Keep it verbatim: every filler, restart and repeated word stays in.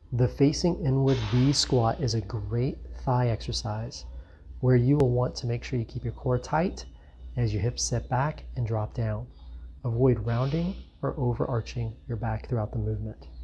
The facing inward V squat is a great thigh exercise where you will want to make sure you keep your core tight as your hips sit back and drop down. Avoid rounding or overarching your back throughout the movement.